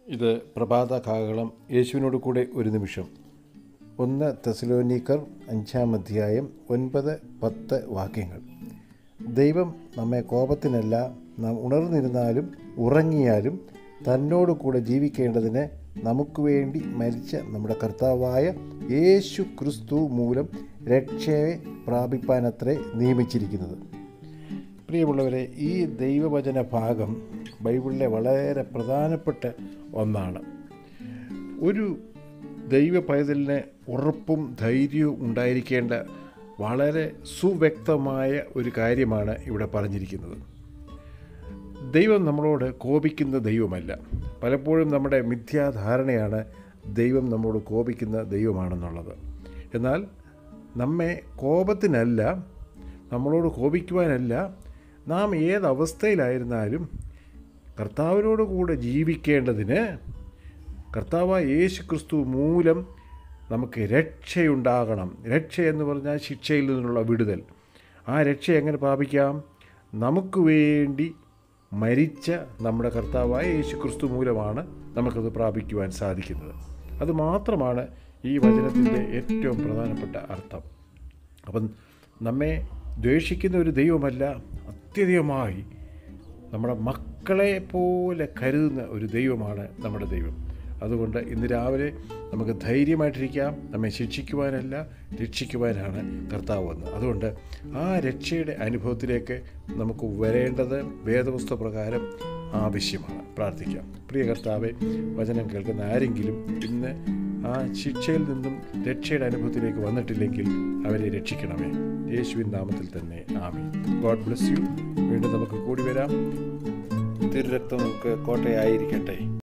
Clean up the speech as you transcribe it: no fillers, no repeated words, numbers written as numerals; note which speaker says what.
Speaker 1: ഇത് പ്രഭാത കാഹളം യേശുവിനോട് കൂടെ ഒരു നിമിഷം. 1 തെസ്സലോനിക്കർ 5-ാം അധ്യായം 9-10 വാക്യങ്ങൾ. ദൈവം നമ്മെ കോപത്തിനല്ല, നാം ഉണർന്നിരുന്നാലും ഉറങ്ങിയാലും തന്നോട് കൂടെ ജീവിക്കേണ്ടതിന് നമുക്ക് വേണ്ടി മരിച്ച നമ്മുടെ കർത്താവായ യേശു ക്രിസ്തു മൂലം രക്ഷയെ പ്രാപിപ്പാനത്രേ നിയമിച്ചിരിക്കുന്നത്. പ്രിയമുള്ളവരെ, ഈ ദൈവവചന ഭാഗം ബൈബിളിലെ വളരെ പ്രധാനപ്പെട്ട ഒന്നാണ്. ഒരു ദൈവ പൈതലിന് ഉറപ്പും ധൈര്യവും ഉണ്ടായിരിക്കേണ്ട വളരെ സുവ്യക്തമായ ഒരു കാര്യമാണ് ഇവിടെ പറഞ്ഞിരിക്കുന്നത്. ദൈവം നമ്മളോട് കോപിക്കുന്ന ദൈവമല്ല. പലപ്പോഴും നമ്മുടെ മിഥ്യാധാരണയാണ് ദൈവം നമ്മളോട് കോപിക്കുന്ന ദൈവമാണെന്നുള്ളത്. എന്നാൽ നമ്മെ കോപത്തിനല്ല, നമ്മളോട് കോപിക്കുവാനല്ല, നാം ഏതവസ്ഥയിലായിരുന്നാലും കർത്താവിനോട് കൂടെ ജീവിക്കേണ്ടതിന് കർത്താവായ യേശു ക്രിസ്തു മൂലം നമുക്ക് രക്ഷയുണ്ടാകണം. രക്ഷ എന്ന് പറഞ്ഞാൽ ശിക്ഷയിൽ നിന്നുള്ള വിടുതൽ. ആ രക്ഷ എങ്ങനെ പ്രാപിക്കാം? നമുക്ക് വേണ്ടി മരിച്ച നമ്മുടെ കർത്താവായ യേശു ക്രിസ്തു മൂലമാണ് നമുക്കത് പ്രാപിക്കുവാൻ സാധിക്കുന്നത്. അതുമാത്രമാണ് ഈ വചനത്തിൻ്റെ ഏറ്റവും പ്രധാനപ്പെട്ട അർത്ഥം. അപ്പം നമ്മെ ദ്വേഷിക്കുന്ന ഒരു ദൈവമല്ല, അത്യധികമായി നമ്മുടെ മക്കളെ പോലെ കരുതുന്ന ഒരു ദൈവമാണ് നമ്മുടെ ദൈവം. അതുകൊണ്ട് ഇന്ന് രാവിലെ നമുക്ക് ധൈര്യമായിട്ടിരിക്കാം. നമ്മെ ശിക്ഷിക്കുവാനല്ല, രക്ഷിക്കുവാനാണ് കർത്താവ് വന്നത്. അതുകൊണ്ട് ആ രക്ഷയുടെ അനുഭവത്തിലേക്ക് നമുക്ക് വരേണ്ടത് വേദപുസ്തക പ്രകാരം ആവശ്യമാണ്. പ്രാർത്ഥിക്കാം. പ്രിയ കർത്താവെ, വചനം കേൾക്കുന്ന ആരെങ്കിലും ഇന്ന് ആ ശിക്ഷയിൽ നിന്നും രക്ഷയുടെ അനുഭവത്തിലേക്ക് വന്നിട്ടില്ലെങ്കിൽ അവരെ രക്ഷിക്കണമേ. യേശുവിൻ നാമത്തിൽ തന്നെ ആമീൻ. God bless you. വീണ്ടും നമുക്ക് കൂടി വരാം. തിരുരക്തം നമുക്ക് കോട്ടയായിരിക്കട്ടെ.